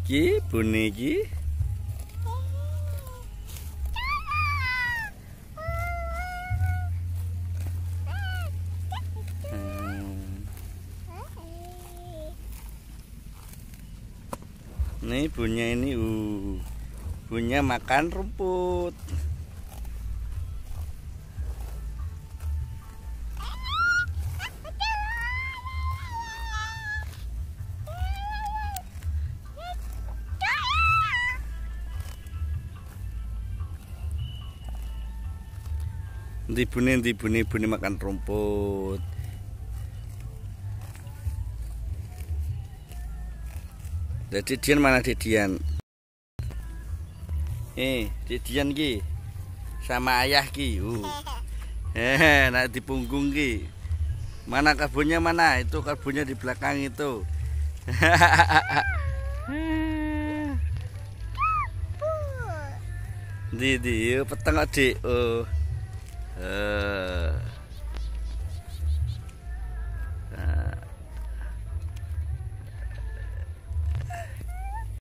Iki bune iki. Nih ibunya ini, ibunya makan rumput. Ibune makan rumput. Jadi Dian mana Dian? Dian ki sama ayah ki. Nah di punggung ki. Mana karbonnya mana? Itu karbonnya di belakang itu. Di peteng adik.